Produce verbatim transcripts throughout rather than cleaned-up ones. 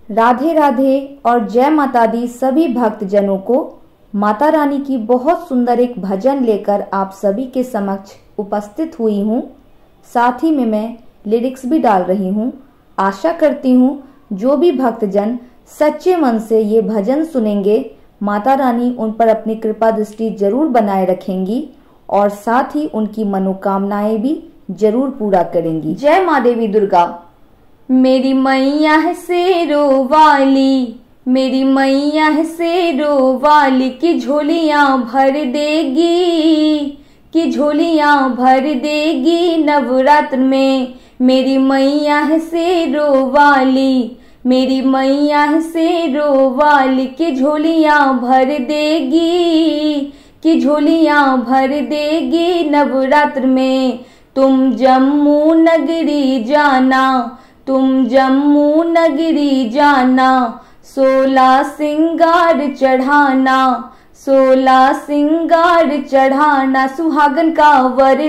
राधे राधे और जय माता दी सभी भक्तजनों को। माता रानी की बहुत सुंदर एक भजन लेकर आप सभी के समक्ष उपस्थित हुई हूँ। साथ ही में मैं लिरिक्स भी डाल रही हूँ। आशा करती हूँ जो भी भक्तजन सच्चे मन से ये भजन सुनेंगे, माता रानी उन पर अपनी कृपा दृष्टि जरूर बनाए रखेंगी और साथ ही उनकी मनोकामनाएं भी जरूर पूरा करेंगी। जय माँ देवी दुर्गा। मेरी मैया है शेरों वाली, मेरी मैया है शेरों वाली की झोलियां भर देगी, की झोलियां भर देगी नवरात्र में। मेरी मैया है शेरों वाली, मेरी मैया है शेरों वाली की झोलियां भर देगी, की झोलियां भर देगी नवरात्र में। तुम जम्मू नगरी जाना, तुम जम्मू नगरी जाना, सोलह सिंगार चढ़ाना, सोलह सिंगार चढ़ाना। सुहागन का वर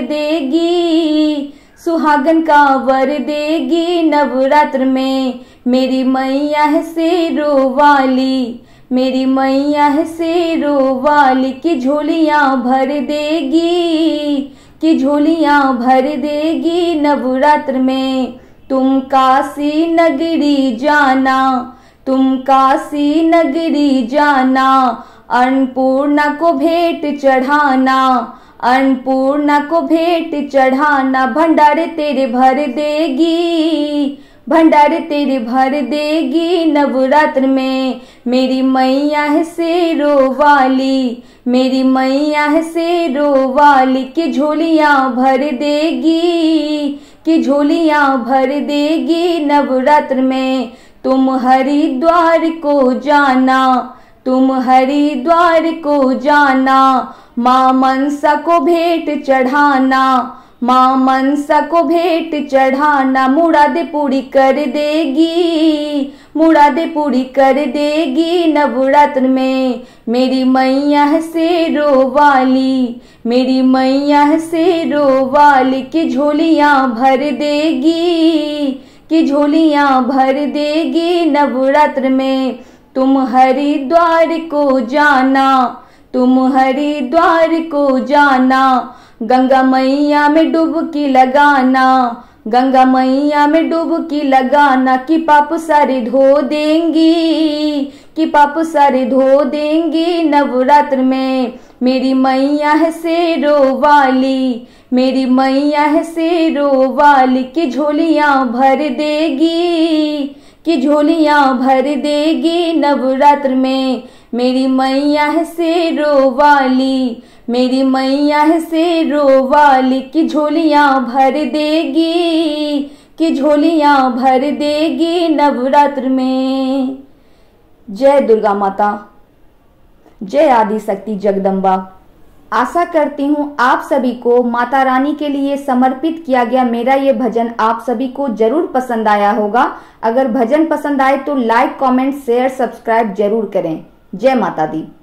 देगी, सुहागन का वर देगी नवरात्र में। मेरी मैया है शेरों वाली, मेरी मैया है शेरों वाली की झोलियां भर देगी, की झोलियां भर देगी नवरात्र में। तुम काशी नगरी जाना, तुम काशी नगरी जाना, अन्नपूर्णा को भेंट चढ़ाना, अन्नपूर्णा को भेंट चढ़ाना। भंडारे तेरे भर देगी, भंडारे तेरे भर देगी नवरात्र में। मेरी मैया है शेरों वाली, मेरी मैया है शेरों वाली की झोलियां भर देगी, की झोलियां भर देगी नवरात्र में। तुम हरिद्वार को जाना, तुम हरिद्वार को जाना, माँ मनसा को भेंट चढ़ाना, माँ मनसा को भेंट चढ़ाना। मुरादे पूरी कर देगी, मुरादे पूरी कर देगी नवरात्र में। मेरी मैया है शेरों वाली, मेरी मैया है शेरों वाली की झोलियां भर देगी, की झोलियां भर देगी नवरात्र में। तुम हरिद्वार को जाना, तुम हरिद्वार को जाना, गंगा मैया में डुबकी लगाना, गंगा मैया में डुबकी लगाना। कि पाप सारे धो देंगी, कि पाप सारे धो देंगी नवरात्र में। मेरी मैया है शेरों वाली, मेरी मैया है शेरों वाली की झोलियां भर देगी, की झोलियां भर देगी नवरात्र में। मेरी मैया है शेरों वाली, मेरी मैया है शेरों वाली की झोलियां भर देगी, की झोलियां भर देगी नवरात्र में। जय दुर्गा माता, जय आदि शक्ति जगदम्बा। आशा करती हूँ आप सभी को माता रानी के लिए समर्पित किया गया मेरा ये भजन आप सभी को जरूर पसंद आया होगा। अगर भजन पसंद आए तो लाइक, कमेंट, शेयर, सब्सक्राइब जरूर करें। जय माता दी।